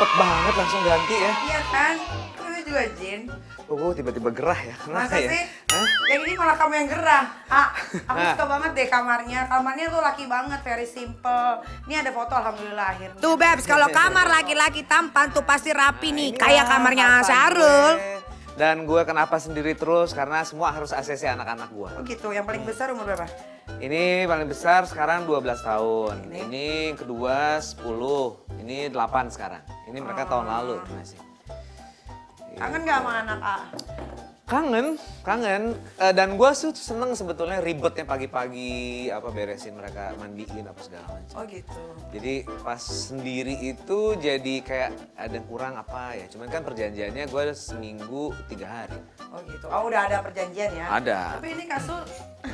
cepet banget langsung ganti ya. Iya kan? Itu juga Jin. Tiba-tiba gerah ya. Kenapa Masa ya? sih? Hah? Yang ini malah kamu yang gerah. Aku suka banget deh kamarnya. Kamarnya tuh laki banget, very simple. Ini ada foto alhamdulillah akhirnya. Tuh Bebs, kalau kamar laki-laki tampan tuh pasti rapi nih. Kayak kamarnya Sarul. Dan gue kenapa sendiri terus? Karena semua harus ACC anak-anak gue. Oh gitu, yang paling besar umur berapa? Ini paling besar sekarang 12 tahun. Ini kedua 10. Ini 8 sekarang. Ini mereka tahun lalu masih. Kangen gak sama anak A? Kangen. Dan gue seneng sebetulnya ribetnya pagi-pagi beresin mereka, mandiin apa segala macam. Oh gitu. Jadi pas sendiri itu jadi kayak ada kurang apa ya. Cuman kan perjanjiannya gue seminggu 3 hari. Oh gitu. Oh udah ada perjanjian ya? Ada. Tapi ini kasur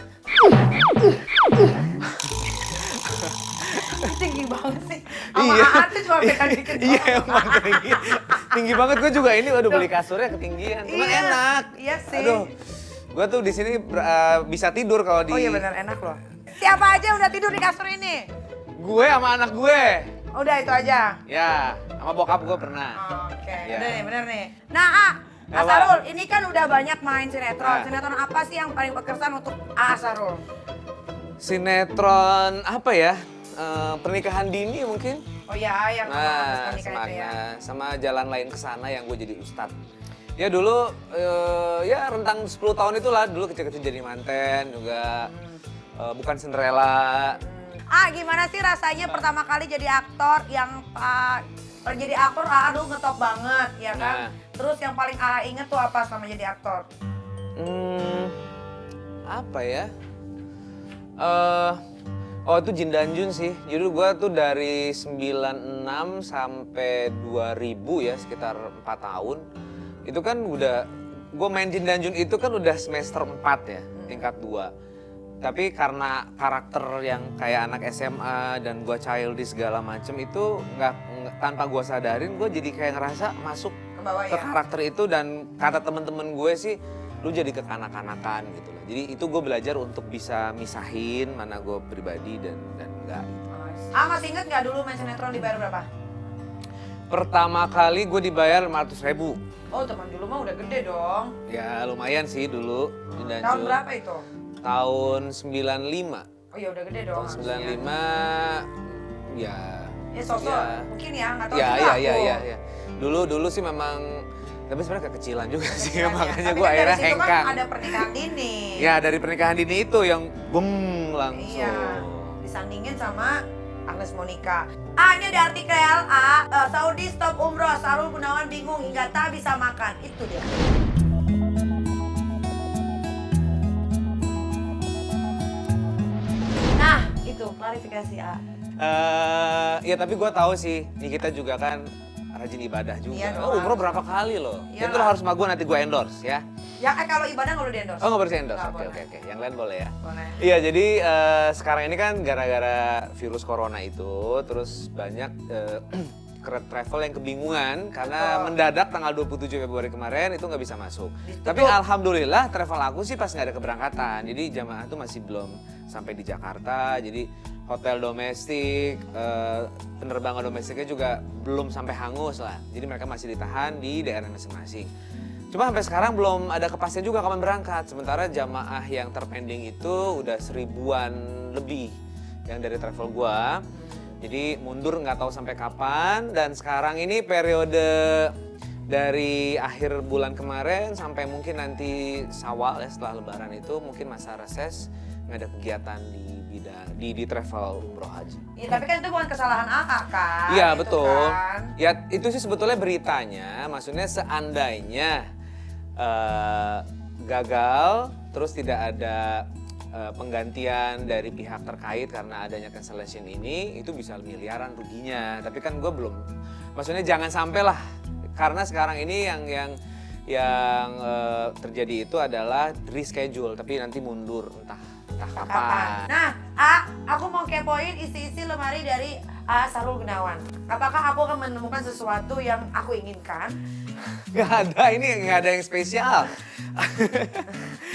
tinggi banget sih. Sama Atis cuma beda dikit. Iya emang tinggi. Tinggi banget, gue juga ini beli kasurnya ketinggian. Cuma enak. Iya sih. Aduh, gue tuh di sini bisa tidur kalau di. Oh iya benar enak loh. Siapa aja udah tidur di kasur ini? Gue sama anak gue. Udah itu aja. Ya, sama bokap gue pernah. Oke, Ya. udah nih bener nih. Nah, Asarul, ini kan udah banyak main sinetron. Sinetron apa sih yang paling berkesan untuk Asarul? Sinetron apa ya? Pernikahan dini mungkin. Oh iya, yang Nah, nikah itu ya. sama Jalan Lain Kesana yang gue jadi ustadz. Ya dulu, ya rentang 10 tahun itulah, dulu kecil-kecil jadi manten juga. Bukan Cinderella. Gimana sih rasanya pertama kali jadi aktor yang jadi aktor aduh ngetop banget ya kan? Terus yang paling inget tuh apa selama jadi aktor? Apa ya? Itu Jin dan Jun sih. Jadi gue tuh dari 96 sampai 2000 ya, sekitar 4 tahun. Itu kan udah, gue main Jin dan Jun itu kan udah semester 4 ya, tingkat 2. Tapi karena karakter yang kayak anak SMA dan gue childish segala macem itu nggak tanpa gue sadarin, gue jadi kayak ngerasa masuk ke karakter itu. Dan kata temen-temen gue sih, lu jadi kekanak-kanakan gitu loh. Jadi itu gue belajar untuk bisa misahin mana gue pribadi dan enggak gitu. Masih inget nggak dulu main sinetron dibayar berapa? Pertama kali gue dibayar 500.000. Oh teman dulu mah udah gede dong. Ya lumayan sih dulu. Tahun berapa itu? Tahun 95. Oh ya udah gede dong. Tahun 95 ya. Ya sosok mungkin ya nggak tahu ya, juga ya. Dulu sih memang, tapi sebenarnya kekecilan juga sih, makanya gue kan akhirnya dari situ hengkang. Kan ada pernikahan dini. Ya dari pernikahan dini itu yang langsung. Iya, disandingin sama Agnes Monica. Ini ada artikel Saudi stop umroh, Sarul Gunawan bingung hingga tak bisa makan. Itu dia. Nah, itu klarifikasi Ya tapi gue tahu sih, kita juga kan rajin ibadah juga. Iya, Umroh berapa kali loh. Iya, itu harus sama gue, nanti gue endorse ya. Ya kalau ibadah nggak boleh di-endorse. Oh nggak boleh endorse, oke. Yang lain boleh ya. Boleh. Iya jadi sekarang ini kan gara-gara virus corona itu, terus banyak travel yang kebingungan karena mendadak tanggal 27 Februari kemarin itu nggak bisa masuk. Tapi alhamdulillah travel aku sih pas nggak ada keberangkatan. Jadi jamaah tuh masih belum sampai di Jakarta. Jadi hotel domestik, penerbangan domestiknya juga belum sampai hangus lah. Jadi mereka masih ditahan di daerah masing-masing. Cuma sampai sekarang belum ada kepastian juga kapan berangkat. Sementara jamaah yang terpending itu udah 1000-an lebih yang dari travel gua. Jadi mundur nggak tahu sampai kapan. Dan sekarang ini periode dari akhir bulan kemarin sampai mungkin nanti Syawal ya, setelah Lebaran itu mungkin masa reses, nggak ada kegiatan di travel umroh haji. Iya tapi kan itu bukan kesalahan AA kan? Iya gitu betul. Kan? Ya itu sih sebetulnya beritanya, maksudnya seandainya gagal terus tidak ada penggantian dari pihak terkait karena adanya cancellation ini, itu bisa miliaran ruginya. Tapi kan gue belum, maksudnya jangan sampai lah, karena sekarang ini yang terjadi itu adalah reschedule tapi nanti mundur entah kapan. Nah, aku mau kepoin isi-isi lemari dari Sarul Gunawan. Apakah aku akan menemukan sesuatu yang aku inginkan? Gak ada, ini gak ada yang spesial.